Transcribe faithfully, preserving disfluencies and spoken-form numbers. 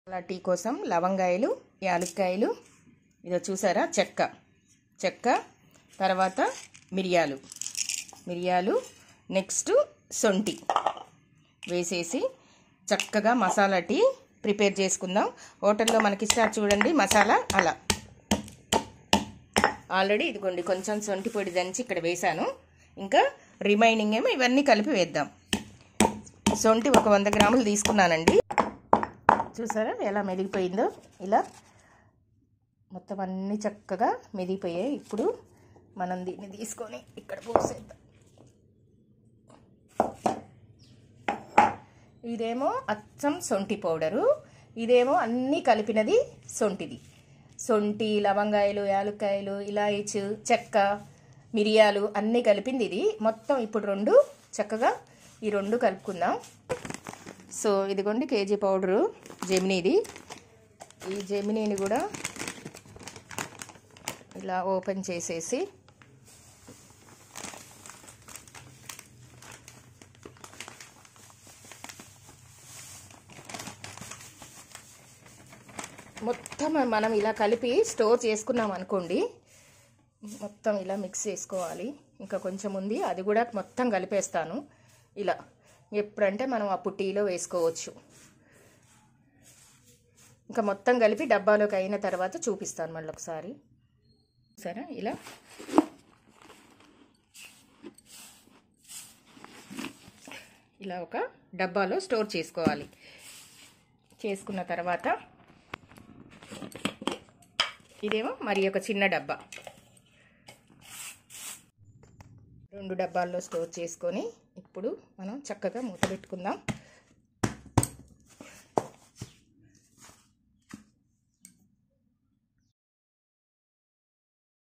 అలా టీ కోసం లవంగాయలు, యాలక్కాయలు, ఇదో చూసారా చెక్క చెక్క తర్వాత మిరియాలు మిరియాలు నెక్స్ట్ సొంటి వేసేసి చక్కగా మసాలా టీ ప్రిపేర్ చేసుకుందాం. హోటల్లో మనకి ఇస్తారు చూడండి మసాలా, అలా. ఆల్రెడీ ఇదిగోండి కొంచెం సొంటి పొడి దంచి ఇక్కడ వేసాను. ఇంకా రిమైనింగ్ ఏమో ఇవన్నీ కలిపి వేద్దాం. సొంటి ఒక వంద గ్రాములు తీసుకున్నానండి. చూసారా ఎలా మెదిగిపోయిందో, ఇలా మొత్తం అన్నీ చక్కగా మెదిగిపోయాయి. ఇప్పుడు మనం దీన్ని తీసుకొని ఇక్కడ పోసేద్దాం. ఇదేమో అచ్చం సొంటి పౌడరు, ఇదేమో అన్నీ కలిపినది సొంటిది. సొంటి, లవంగాయలు, యాలక్కాయలు, ఇలాయచీ, చెక్క, మిరియాలు అన్నీ కలిపింది ఇది. మొత్తం ఇప్పుడు రెండు చక్కగా ఈ రెండు కలుపుకుందాం. సో ఇదిగోండి కేజీ పౌడరు జెమినీది. ఈ జెమినీని కూడా ఇలా ఓపెన్ చేసేసి మొత్తం మనం ఇలా కలిపి స్టోర్ చేసుకున్నాం అనుకోండి, మొత్తం ఇలా మిక్స్ చేసుకోవాలి. ఇంకా కొంచెం ఉంది, అది కూడా మొత్తం కలిపేస్తాను. ఇలా ఎప్పుడంటే మనం అప్పుడు టీలో వేసుకోవచ్చు. ఇంకా మొత్తం కలిపి డబ్బాలోకి అయిన తర్వాత చూపిస్తాను మళ్ళీ ఒకసారి. సరే ఇలా ఇలా ఒక డబ్బాలో స్టోర్ చేసుకోవాలి. చేసుకున్న తర్వాత ఇదేమో మరి ఒక చిన్న డబ్బా, రెండు డబ్బాల్లో స్టోర్ చేసుకొని ఇప్పుడు మనం చక్కగా మూత పెట్టుకుందాం.